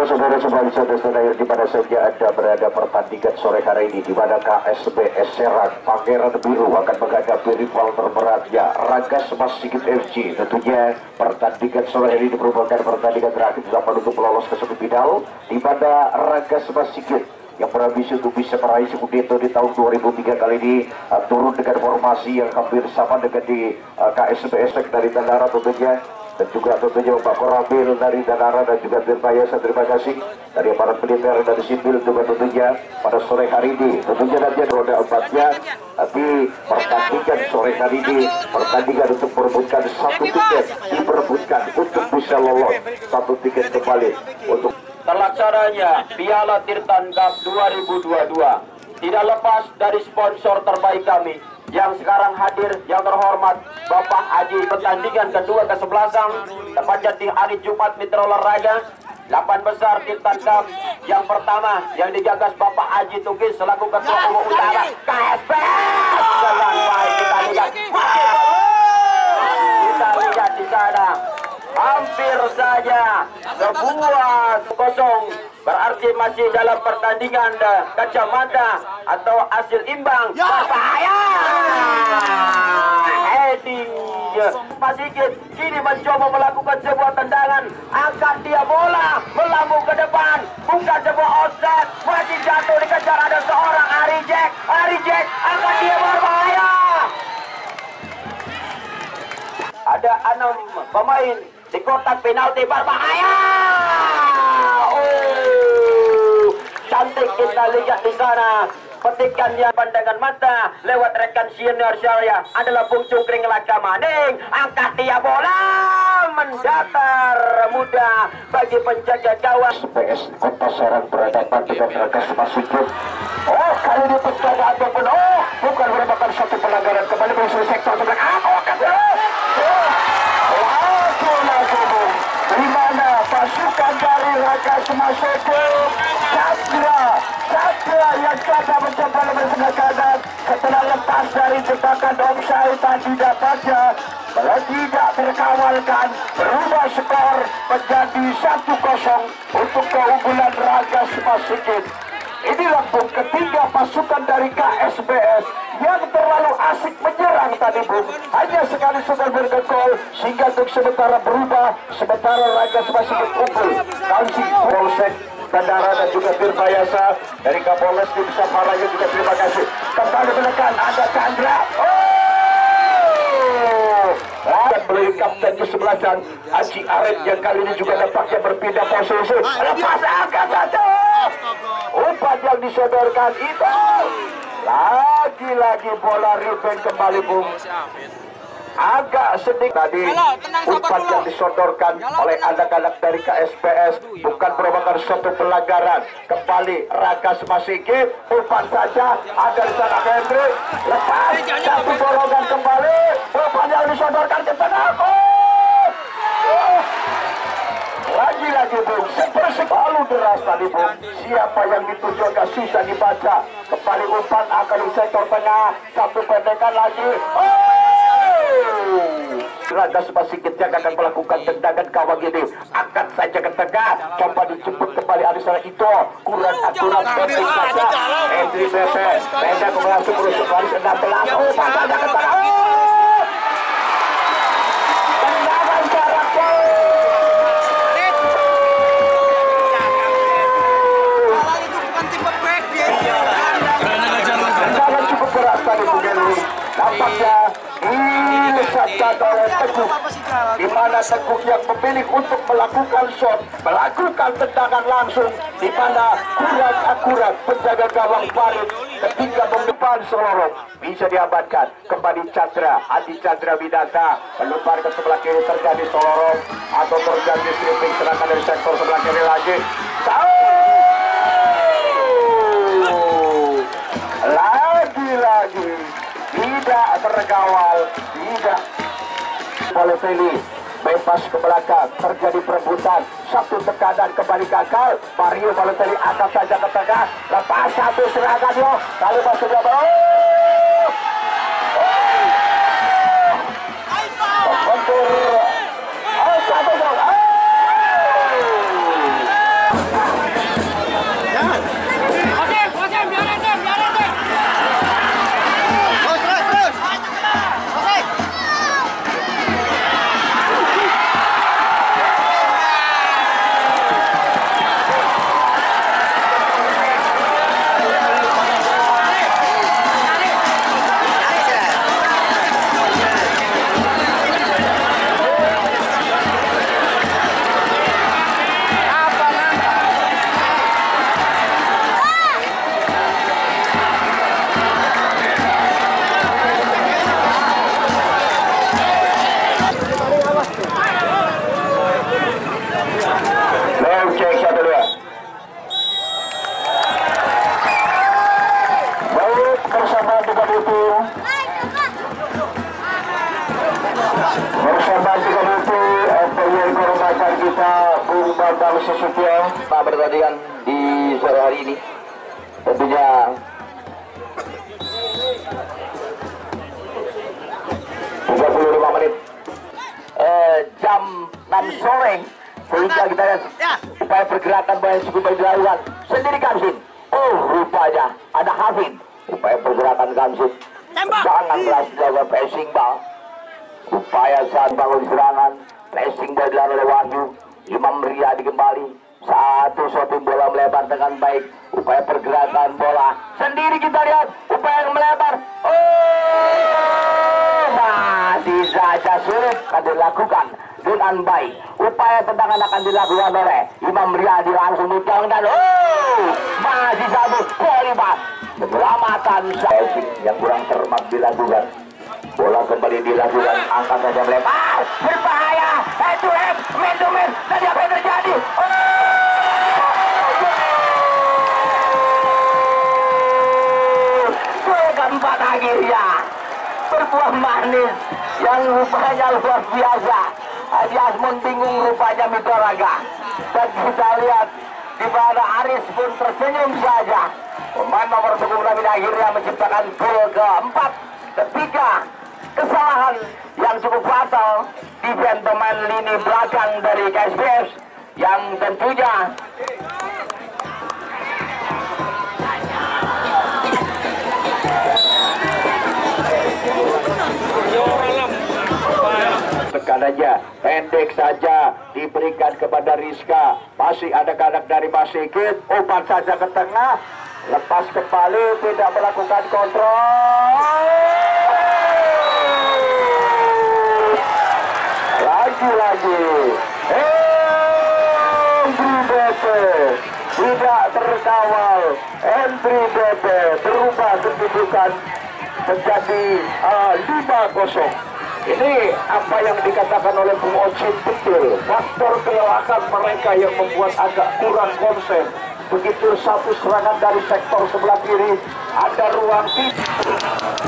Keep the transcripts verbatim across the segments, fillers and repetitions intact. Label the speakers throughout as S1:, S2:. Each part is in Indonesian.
S1: saudara semua saudara di mana saja Anda berada, pertandingan sore hari ini di mana K S B S Serang Pangeran Biru akan menghadapi rival terberatnya Rangkas Mas Sigit F C. Tentunya pertandingan sore hari ini merupakan pertandingan terakhir dapat untuk lolos ke semifinal, di mana Rangkas Mas Sigit yang berambisi untuk bisa meraih Sekudeto di tahun dua ribu tiga kali ini uh, turun dengan formasi yang hampir sama dengan di uh, K S B S dari Tandara tentunya, dan juga tentunya Bapak Koramil dari Danara dan juga Tirtayasa. Terima kasih dari aparat militer dan sipil juga tentunya pada sore hari ini. Tentunya nanti roda empatnya, tapi pertandingan sore hari ini pertandingan untuk merebutkan satu tiket, diperebutkan untuk bisa lolos satu tiket kembali untuk
S2: terlaksananya Piala Tirtan Cup dua ribu dua puluh dua. Tidak lepas dari sponsor terbaik kami yang sekarang hadir, yang terhormat Bapak Haji. Pertandingan kedua kesebelasan tepatnya di hari Jumat Mitra Olahraga delapan besar Tirtan Cup. Yang pertama yang digagas Bapak Haji Tugis selaku Ketua Umum Utara K S B S. Dengan baik kita lihat, kita lihat di sana hampir saja sebuah kosong, berarti masih dalam pertandingan kacamata atau hasil imbang. Berbahaya heading Mas Sigit kini mencoba melakukan sebuah tendangan, angkat dia bola melambung ke depan, bukan sebuah offset, masih jatuh dikejar ada seorang Ari Jack. Ari Jack angkat dia, berbahaya. Ada enam pemain di kotak penalti, berbahaya. Oh, cantik kita lihat di sana. Petikannya pandangan mata lewat rekan senior saya adalah Bung Cungkring Lakamaning. Angkat dia bola mendatar mudah bagi penjaga gawang.
S1: S B S Kota Serang berhadapan dengan Rangkas Mas Sigit. Oh, kali ini penjaga ataupun oh, bukan merupakan satu pelanggaran, kembali musuh sektor sebelah. Ah, oh, kan di mana pasukan dari Rangkas Mas Sigit Chandra Chandra yang coba mencoba lebih sebelah kanan setelah lepas dari jebakan offside tadi dapatnya tidak terkawalkan, berubah skor menjadi satu kosong untuk keunggulan Rangkas Mas Sigit. Inilah Bung ketiga pasukan dari K S B S yang terlalu asik menyerang tadi Bung, hanya sekali sudah bergol sehingga untuk sementara berubah, sementara Rangkas Mas Sigit unggul. Kalsi Polsek Bandara dan juga Tirtayasa dari Kapolres Tim Safaraya juga terima kasih. Kembali menekan ada Chandra. Oh, dan beli kapten kesebelasan Haji Aret yang kali ini juga nampaknya berpindah posisi. Lepas angkat saja. Umpan yang disodorkan itu lagi-lagi bola rebound kembali Bung. Agak sedikit tadi umpan yang disodorkan oleh anak-anak dari K S B S bukan merupakan suatu pelanggaran. Kembali Rangkas Mas Sigit, umpan saja ada di sana Hendrik, lepas satu dorongan kembali, umpan yang disodorkan ke tengah. Oh, lagi-lagi Bung, seperti lalu deras tadi Bung. Siapa yang ditujukan susah dibaca. Kembali umpan akan di sektor tengah, satu pendekan lagi. Oh, Rangkas Mas Sigit yang akan melakukan tendangan kawang ini, angkat saja ke tengah, coba dijemput kembali Arisana itu kurang akurat, pendek saja Hendri Bebe pendek masuk merusuk baris enam belas. Oh, pasanya ke tengah. Oh, tendangan jarak jauh. Tendangan cukup berat tadi Bung Henry. Nampaknya ini saja oleh Teguh, di mana Teguh yang memilih untuk melakukan shot, melakukan tendangan langsung, di mana kurang akurat penjaga gawang Farid ketika memdepan Solorok bisa diamankan. Kembali Chandra, Adi Chandra Widanta melempar ke sebelah kiri, terjadi Solorok atau terjadi sweeping serangan dari sektor sebelah kiri lagi. Lagi-lagi tidak terkawal, tidak oleh Feli, bebas ke belakang, terjadi perebutan, satu tekanan kembali gagal. Mario Balotelli angkat saja ke tengah, lepas satu serangan yo, lalu masuk ke bawah. Bentur, oh satu gol.
S3: Jangan.
S4: Wasim, Wasim, biarin Sim, biarin Sim.
S3: Terus, terus, terus.
S4: Wasim.
S1: Cek satu dua. Baik, bersama tiga buku. Bersama tiga buku, F P Y Kehormatan kita, Bung Bambang Susutyo.
S2: Pak pertandingan di sore hari ini tentunya tiga puluh lima menit eh, jam enam sore sehingga kita lihat upaya pergerakan banyak cukup baik dilakukan sendiri Kamsin. Oh rupanya ada Hafid, upaya pergerakan Kamsin jangan berhasil dilakukan pressing ball, upaya saat bangun serangan pressing ball dilakukan oleh Wahyu. Imam Riyadi kembali satu shooting bola melebar dengan baik, upaya pergerakan bola sendiri kita lihat upaya yang melebar. Oh masih saja sulit akan dilakukan dengan baik. Upaya tendangan akan dilakukan oleh Imam Riyadi langsung ditang dan oh masih satu kolibat penyelamatan yang kurang cermat dilakukan. Bola kembali dilakukan, angkat saja melebar, berbahaya, head to head, man to man, tadi apa yang terjadi? Oh! Gol keempat akhirnya, berbuah manis yang rupanya luar biasa. Adi Asmon bingung rupanya Mitoraga, dan kita lihat di mana Aris pun tersenyum saja. Pemain nomor punggung Ramin akhirnya menciptakan gol keempat ketika kesalahan yang cukup fatal defense pemain lini belakang dari K S B S yang tentunya tekan aja, pendek saja diberikan kepada Rizka, masih ada kanak dari Masikit, umpan saja ke tengah, lepas kembali, tidak melakukan kontrol. Lagi-lagi Hendry Bebe tidak terkawal. Hendry Bebe berubah kedudukan menjadi uh, lima kosong. Ini apa yang dikatakan oleh Bung Ocin, betul faktor kelelahan mereka yang membuat agak kurang konsen. Begitu satu serangan dari sektor sebelah kiri, ada ruang titik.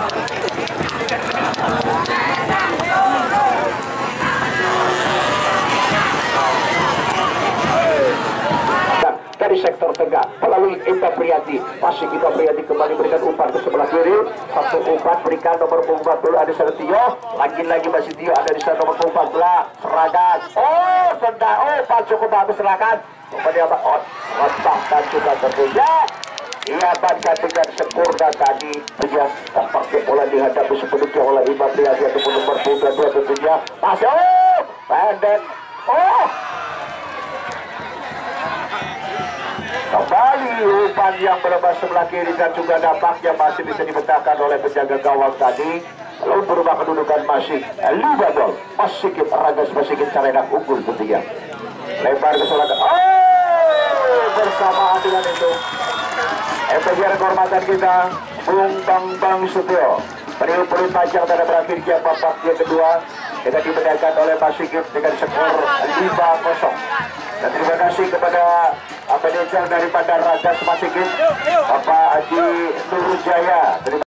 S2: Dari sektor tengah melalui Ita Priyati, masih Ita Priyati kembali berikan umpan ke sebelah kiri, satu umpan berikan nomor empat puluh ada di sana Tio, lagi-lagi masih Tio ada di sana nomor empat belas serangan, oh tendang, oh Pak cukup bagus serangan, kemudian apa, oh letakkan juga tentunya. Ia bankan dengan sempurna tadi, saja tampaknya bola dihadapi sepenuhnya oleh Imam Riyadi ataupun nomor dua puluh dua tentunya, masih oh pendek, oh kembali umpan yang berubah sebelah kiri dan juga dampaknya masih bisa dibentangkan oleh penjaga gawang tadi. Lalu berubah kedudukan masih lima gol. Masikit Ragas Masikit Carenak unggul tentunya. Lebar ke selatan. Oh, bersamaan dengan itu F P J kehormatan kita Bung Bambang Susutyo meniup peluit panjang dan berakhirnya babak yang kedua dengan dimenangkan oleh Masikit dengan skor lima kosong. Dan terima kasih kepada manajer daripada Ragas Masikit, Bapak Haji Nurjaya.